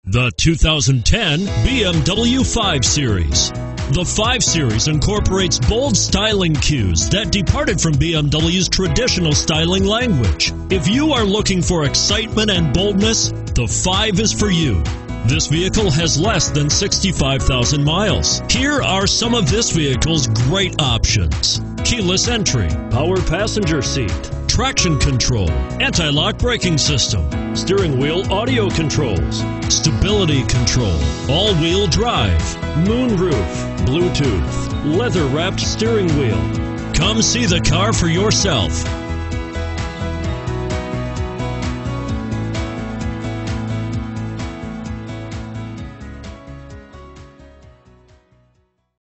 The 2010 BMW 5 Series. The 5 Series incorporates bold styling cues that departed from BMW's traditional styling language. If you are looking for excitement and boldness, the 5 is for you. This vehicle has less than 65,000 miles. Here are some of this vehicle's great options: keyless entry, power passenger seat, traction control, anti-lock braking system, steering wheel audio controls, stability control, all-wheel drive, moonroof, Bluetooth, leather-wrapped steering wheel. Come see the car for yourself.